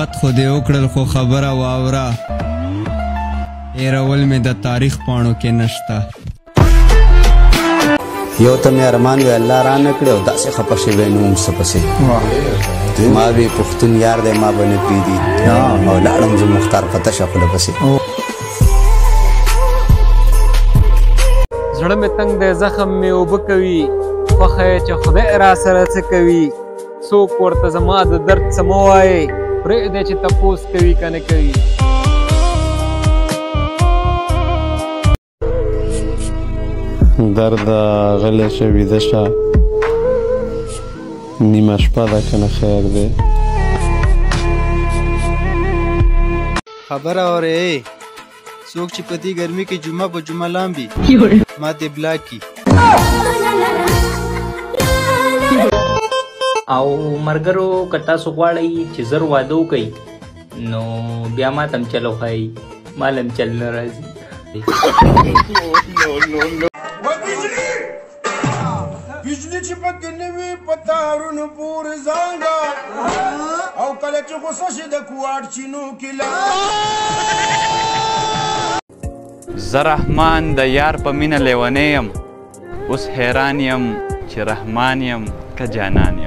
بد خو دې وکړل خو خبره واوره هېرول مې د تاریخ پاڼو کې نشته یو ته مې ارمان وی الله را نه کړی او داسې خفه شوی نه وم څه پسې ما وی پښتون یار دی ما به نه پرېږدي او لاړم زه مختار په تشه خوله پسې زړه مې تنګ دی زخم مې اوبه کوي خوښه یې چې خدای را سره څه کوي څوک ورته زما د درد څه مه وایې پرېږدی چې تپوس کوي که نه کوي درد غلی شه ویده شه نیمه شپه ده که نه خیر دی خبره اورې څوک چې په دې ګرمي کې جمعه په جمعه لامبي ما دې بلاک کی او مرګرو که تاسو غواړئ چې زر واده وکئ نو بیا ما ته هم چل وښایي ما له هم چل نه راځي بجلی چې پکې نه وي په تارونو پورې زانګه او کله چې غوسه شي د کوواټ چینو کې زه رحمان د یار په مینه لیونی یم اوس حیران یم چې رحمان یم که جانان یم